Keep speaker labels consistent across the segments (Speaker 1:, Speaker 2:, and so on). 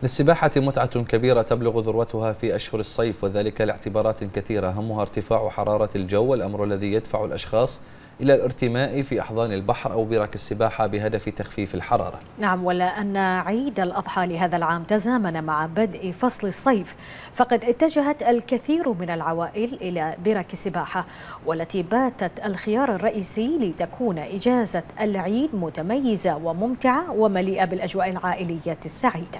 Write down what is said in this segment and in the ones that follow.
Speaker 1: للسباحة متعة كبيرة تبلغ ذروتها في أشهر الصيف، وذلك لاعتبارات كثيرة أهمها ارتفاع حرارة الجو، الأمر الذي يدفع الأشخاص إلى الارتماء في أحضان البحر أو برك السباحة بهدف تخفيف الحرارة.
Speaker 2: نعم، ولا أن عيد الأضحى لهذا العام تزامن مع بدء فصل الصيف، فقد اتجهت الكثير من العوائل إلى برك السباحة، والتي باتت الخيار الرئيسي لتكون إجازة العيد متميزة وممتعة ومليئة بالأجواء العائلية السعيدة.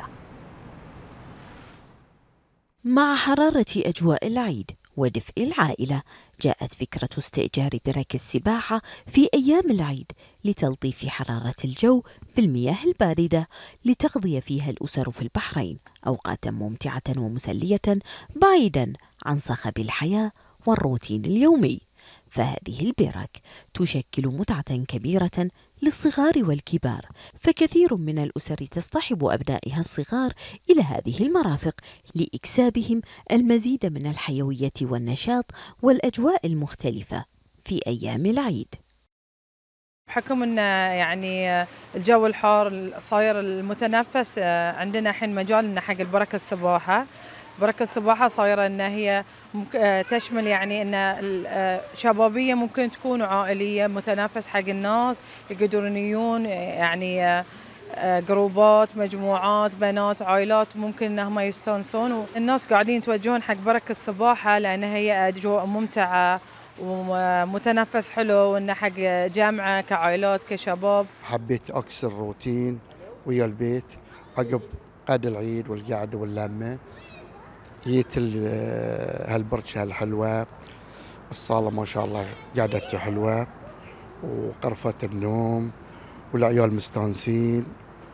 Speaker 3: مع حرارة أجواء العيد ودفء العائلة، جاءت فكرة استئجار برك السباحة في أيام العيد لتلطيف حرارة الجو بالمياه الباردة، لتقضي فيها الأسر في البحرين أوقاتا ممتعة ومسلية بعيدا عن صخب الحياة والروتين اليومي. فهذه البرك تشكل متعة كبيرة للصغار والكبار، فكثير من الأسر تصطحب أبنائها الصغار إلى هذه المرافق لإكسابهم المزيد من الحيوية والنشاط والأجواء المختلفة في أيام العيد.
Speaker 4: بحكم أن يعني الجو الحار صاير المتنفس، عندنا الحين مجال إن حق البركة السباحة. بركة السباحة صايرة أن هي تشمل يعني أن شبابية، ممكن تكون عائلية، متنافس حق الناس يقدرون يجون، يعني جروبات، مجموعات، بنات، عائلات، ممكن أنهم يستانسون. والناس قاعدين يتوجهون حق بركة السباحة لأن هي أجواء ممتعة ومتنفس حلو، وأن حق جامعة كعائلات كشباب.
Speaker 5: حبيت أكسر روتين ويا البيت عقب قعد العيد والقعدة واللمة. جيت هالبرشة الحلوة، الصالة ما شاء الله قعدته حلوة وغرفة النوم والعيال مستانسين،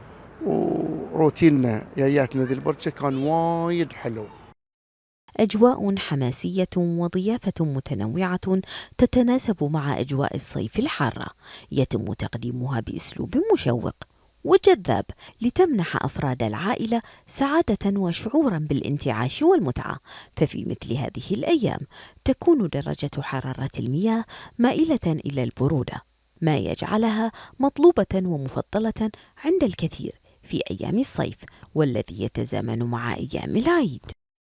Speaker 5: وروتيننا جاياتنا ذي البرشة كان وايد حلو.
Speaker 3: أجواء حماسية وضيافة متنوعة تتناسب مع أجواء الصيف الحارة، يتم تقديمها بأسلوب مشوق وجذاب لتمنح أفراد العائلة سعادة وشعورا بالانتعاش والمتعة. ففي مثل هذه الأيام تكون درجة حرارة المياه مائلة إلى البرودة، ما يجعلها مطلوبة ومفضلة عند الكثير في أيام الصيف، والذي يتزامن مع أيام العيد.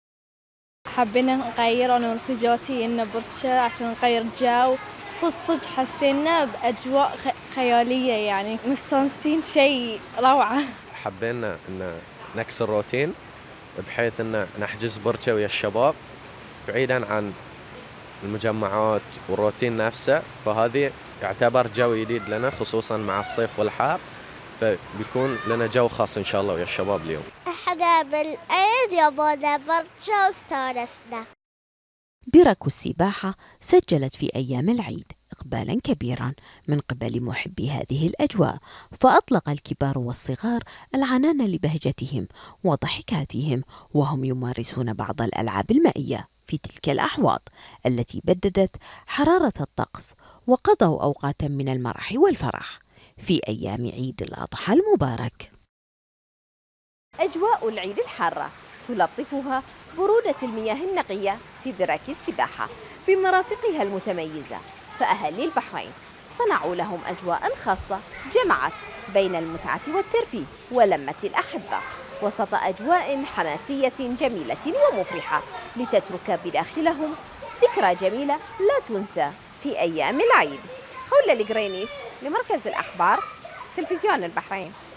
Speaker 6: حبينا نغير أنا ورفيجاتي إنه برشة عشان نغير جو. صدق حسينا بأجواء خيالية، يعني مستانسين، شيء روعة.
Speaker 7: حبينا إن نكسر روتين بحيث إن نحجز برشة ويا الشباب بعيدا عن المجمعات والروتين نفسه، فهذه يعتبر جو جديد لنا خصوصا مع الصيف والحار، فبيكون لنا جو خاص إن شاء الله ويا الشباب اليوم.
Speaker 8: احنا بالعيد يبغى برشة واستانسنا.
Speaker 3: برك السباحة سجلت في أيام العيد إقبالا كبيرا من قبل محبي هذه الأجواء، فأطلق الكبار والصغار العنان لبهجتهم وضحكاتهم وهم يمارسون بعض الألعاب المائية في تلك الأحواض التي بددت حرارة الطقس، وقضوا أوقاتا من المرح والفرح في أيام عيد الأضحى المبارك.
Speaker 9: أجواء العيد الحارة تلطفها برودة المياه النقية في برك السباحة بمرافقها المتميزة، فأهالي البحرين صنعوا لهم أجواء خاصة جمعت بين المتعة والترفيه ولمة الأحبة وسط أجواء حماسية جميلة ومفرحة، لتترك بداخلهم ذكرى جميلة لا تنسى في أيام العيد. خولة القرينيس لمركز الأخبار، تلفزيون البحرين.